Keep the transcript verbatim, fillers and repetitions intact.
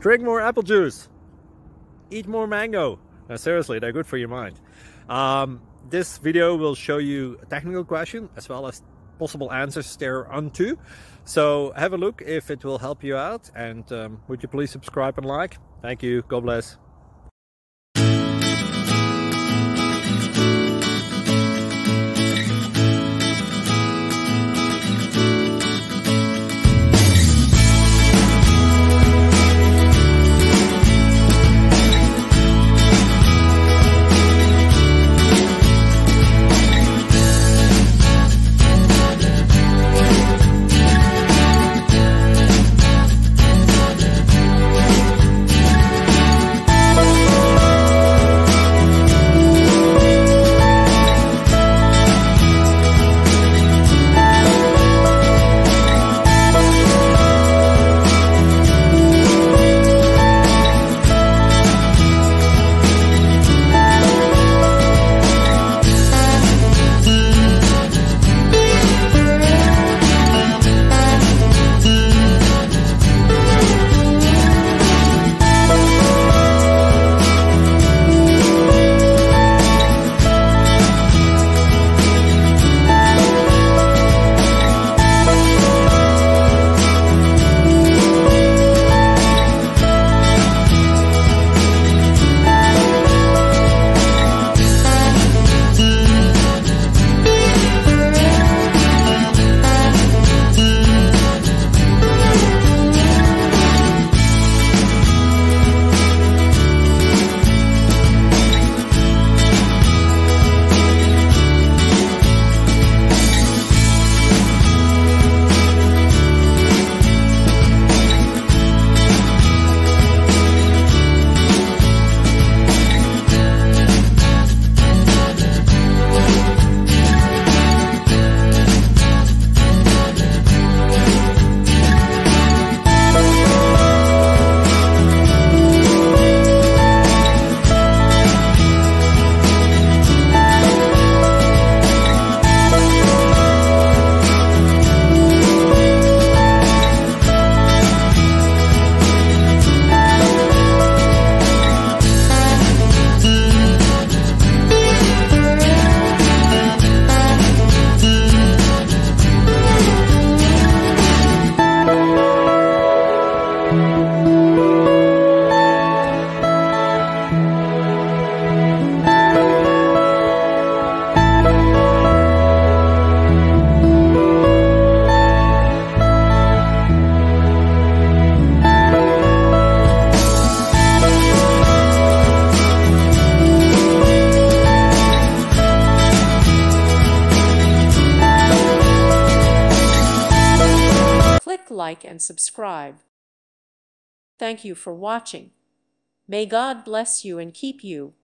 Drink more apple juice. Eat more mango. Now, seriously, they're good for your mind. Um, this video will show you a technical question as well as possible answers thereunto. So have a look if it will help you out, and um, would you please subscribe and like? Thank you. God bless. Like and subscribe. Thank you for watching. May God bless you and keep you.